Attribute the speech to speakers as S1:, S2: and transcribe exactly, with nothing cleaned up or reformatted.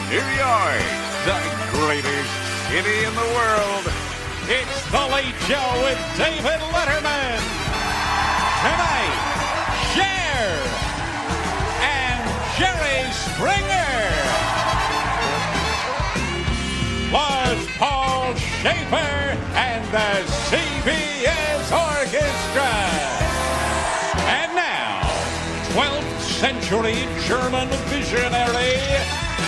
S1: New York, the greatest city in the world.
S2: It's The Late Show with David Letterman. Tonight, Cher and Jerry Springer. Plus Paul Schaefer and the C B S Orchestra. And now, twelfth century German visionary,